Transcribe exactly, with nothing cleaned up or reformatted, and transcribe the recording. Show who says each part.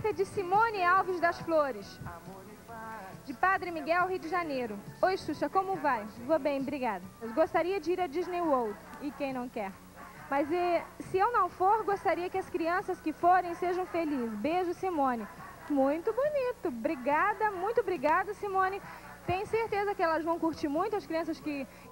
Speaker 1: carta de Simone Alves das Flores. De Padre Miguel, Rio de Janeiro. Oi, Xuxa, como vai? Vou bem, obrigada. Eu gostaria de ir a Disney World. E quem não quer? Mas e, se eu não for, gostaria que as crianças que forem sejam felizes. Beijo, Simone. Muito bonito. Obrigada, muito obrigada, Simone. Tenho certeza que elas vão curtir muito, as crianças que